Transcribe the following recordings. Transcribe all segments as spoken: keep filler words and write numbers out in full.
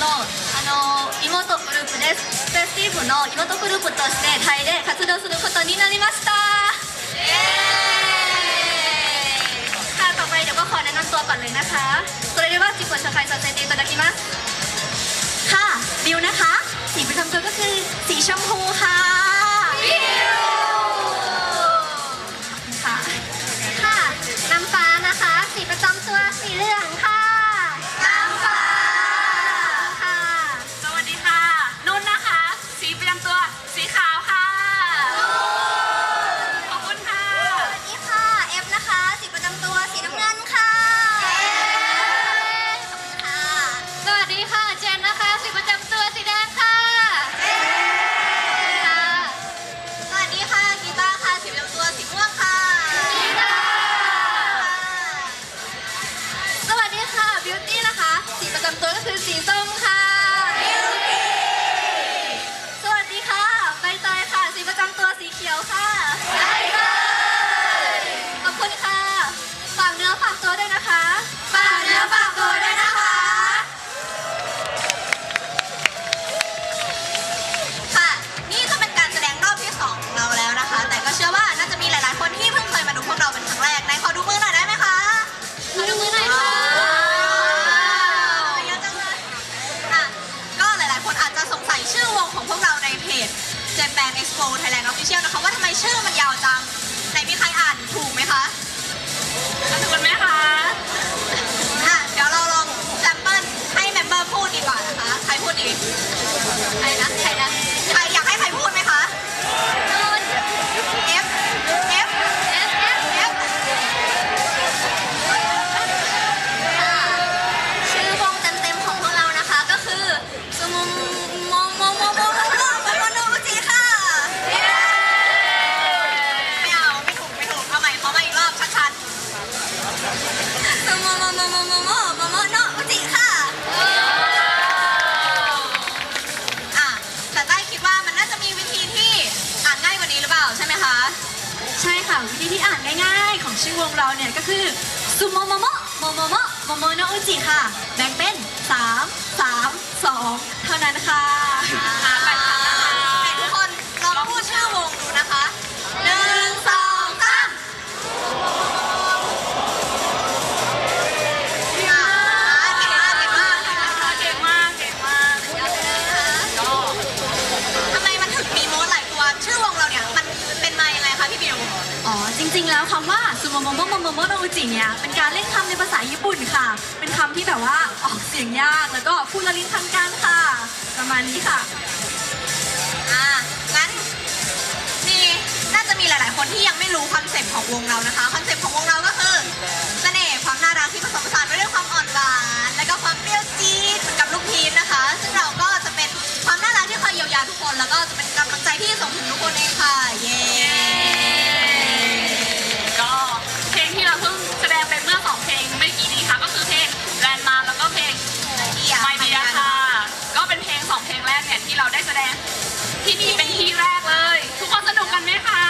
のあの妹グループです。フェスティブの妹グループとしてタイで活動することになりました。เย้ค่ะต่อไปเดี๋ยวก็ขอแนะนำตัวก่อนเลยนะคะそれでは自己紹介させていただきますค่ะบิวนะคะสีประจำตัวก็คือสีชมพูค่ะบิวค่ะค่ะน้ำฟ้านะคะสีประจำตัวสีเหลืองค่ะน้ำฟ้าค่ะสวัสดีค่ะนุ่นนะคะสีประจำตัวสีขาวค่ะขอบคุณค่ะสวัสดีค่ะเอฟนะคะสีประจำตัวสีน้ำเงินค่ะขอบคุณค่ะสวัสดีค่ะเจนนะคะสีประจำตัวสีแดงค่ะสวัสดีค่ะกีตาร์ค่ะสีประจำตัวสีม่วงค่ะกีตาร์สวัสดีค่ะบิวตี้นะคะสีประจำตัวก็คือสีส้มค่ะบิวตี้สวัสดีค่ะใบเตยค่ะสีประจำตัวสีเขียวค่ะใบเตยขอบคุณค่ะฝากเนื้อฝากตัวด้วยนะคะฝากเนื้อฝากตัวด้วยนะคะค่ะนี่ก็เป็นการแสดงรอบที่สองของเราแล้วนะคะแต่ก็เชื่อว่าน่าจะมีหลายๆคนที่เพิ่งเคยมาดูพวกเราเป็นครั้งแรกไหนขอดูมือหน่อยได้ไหมคะขอดูมือหน่อยค่ะเยอะจังเลยอ่ะก็หลายๆคนอาจจะสงสัยชื่อวงของพวกเราในเพจ Japan Expo Thailand Official นะคะว่าทำไมชื่อมันยาวจังไหนมีใครอ่านถูกไหมคะถูกไหมคะอ่ะเดี๋ยวเราลองแซมเปิลให้เมมเบอร์พูดดีกว่านะคะใครพูดดีใครนะใครนะใครอยากให้ใครพูดไหมคะเอฟเอฟเอฟเอฟเอฟชื่อวงเต็มๆของพวกเรานะคะก็คือซูโมโมโมโมโมโมโมโมโนอุจิค่ะไม่เอาไม่ถูกไม่ถูกเอาใหม่ขอมาอีกรอบชัดๆซูโมโมโมโมโมโมโมโมโนอุจิค่ะอ่ะแต่ใต้คิดว่ามันน่าจะมีวิธีที่อ่านง่ายกว่านี้หรือเปล่าใช่ไหมคะใช่ค่ะวิธีที่อ่านง่ายๆของชื่อวงเราเนี่ยก็คือซูโมโมโมโมโมโมโมโมโนอุจิค่ะแบ่งเป็นสามสามสองเท่านั้นค่ะให้ทุกคนลองพูดชื่อวงดูนะคะหนึ่งสองสามเก่งมากเก่งมากเก่งมากเก่งมากเก่งมากเยอะเลยนะคะทำไมมันถึงมีโม้หลายตัวชื่อวงเราเนี่ยมันเป็นมายังไงคะพี่บิวอ๋อจริงๆแล้วคำว่าซูโมโมโมโมโมโมโนอุจิเนี่ยเป็นการเล่นคำในภาษาญี่ปุ่นค่ะเป็นคำที่แบบว่าออกเสียงยากแล้วก็พูดละลิ้นพันกันค่ะประมาณนี้ค่ะอ่างั้นมีน่าจะมีหลายๆคนที่ยังไม่รู้คอนเซ็ปต์ของวงเรานะคะคอนเซ็ปต์ของวงเราก็คือเสน่ห์ความน่ารักที่ผสมผสานไปด้วยความอ่อนหวานและก็ความเปรี้ยวจี๊ดเหมือนกับลูกพีชนะคะซึ่งเราก็จะเป็นความน่ารักที่คอยเยียวยาทุกคนแล้วก็จะเป็นกำลังใจที่ส่งถึงทุกคนเองค่ะเย้ก็เพลงที่เราเพิ่งแสดงไปเมื่อสองเพลงไม่กี่นี้ค่ะก็คือเพลงแลนด์มาร์แล้วก็เพลงไม่ดีค่ะก็เป็นเพลงสองเพลงแรกเนี่ยที่เราได้แสดงที่นี่เป็นที่แรกเลยทุกคนสนุกกันไหมคะ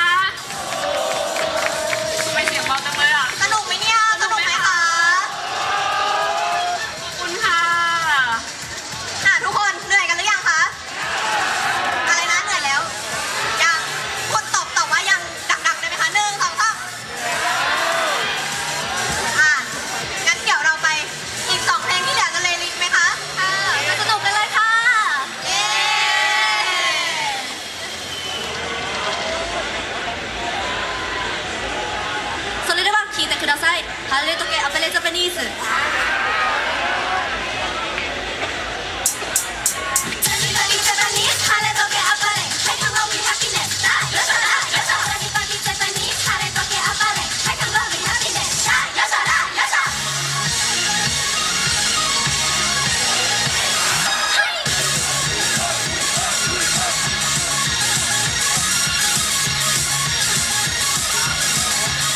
ไม่เสียงเบาจังเลยอ่ะสนุกไหมเนี่ยสนุกไหมคะขอบคุณค่ะอ่ะทุกคนเหนื่อยกันหรือยังคะอะไรนะเหนื่อยแล้วยังคนตอบตอบว่ายังดังๆได้ไหมคะหนึ่งสองสามอ่ะงั้นเดี๋ยวเราไปอีกสองเพลงที่เหลือกันเลยลิงไหมคะค่ะไปสนุกกันเลยค่ะเย้それでは聴いてください。ハレトケアペレジャパニーズ。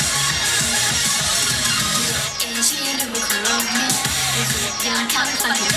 ยังทำฝัน